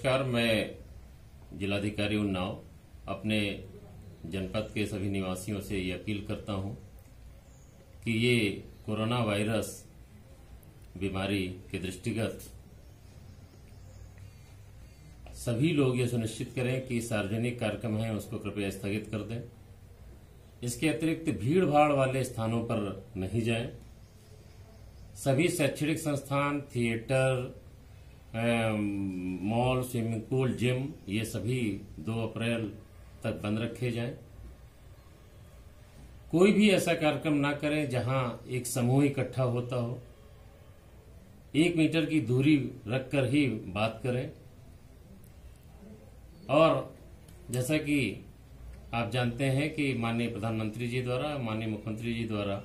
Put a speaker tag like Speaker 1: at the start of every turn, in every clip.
Speaker 1: नमस्कार। मैं जिलाधिकारी उन्नाव अपने जनपद के सभी निवासियों से ये अपील करता हूं कि ये कोरोना वायरस बीमारी के दृष्टिगत सभी लोग ये सुनिश्चित करें कि सार्वजनिक कार्यक्रम हैं उसको कृपया स्थगित कर दें। इसके अतिरिक्त भीड़ भाड़ वाले स्थानों पर नहीं जाएं। सभी शैक्षणिक संस्थान, theatre, mall, swimming pool, gym ये सभी 2 अप्रैल तक बंद रखे जाएं। कोई भी ऐसा कार्यक्रम ना करें जहां एक समूह इकट्ठा होता हो। 1 मीटर की दूरी रखकर ही बात करें। और जैसा कि आप जानते हैं कि माननीय प्रधानमंत्री जी द्वारा, माननीय मुख्यमंत्री जी द्वारा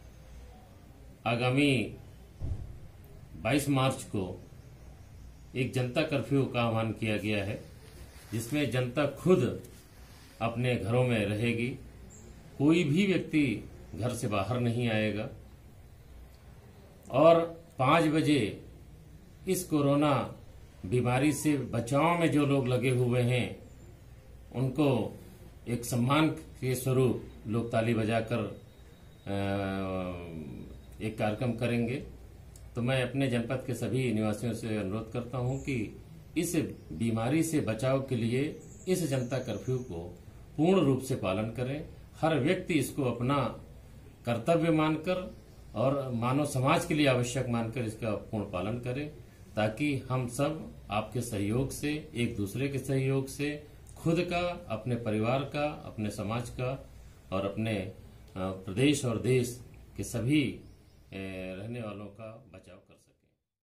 Speaker 1: आगामी 22 मार्च को एक जनता कर्फ्यू का आह्वान किया गया है, जिसमें जनता खुद अपने घरों में रहेगी। कोई भी व्यक्ति घर से बाहर नहीं आएगा और 5 बजे इस कोरोना बीमारी से बचाव में जो लोग लगे हुए हैं उनको एक सम्मान के स्वरूप लोग ताली बजाकर एक कार्यक्रम करेंगे। तो मैं अपने जनपद के सभी निवासियों से अनुरोध करता हूं कि इस बीमारी से बचाव के लिए इस जनता कर्फ्यू को पूर्ण रूप से पालन करें। हर व्यक्ति इसको अपना कर्तव्य मानकर और मानव समाज के लिए आवश्यक मानकर इसका पूर्ण पालन करें, ताकि हम सब आपके सहयोग से, एक दूसरे के सहयोग से खुद का, अपने परिवार का, अपने समाज का और अपने प्रदेश और देश के सभी रहने वालों का बचाव कर सकें।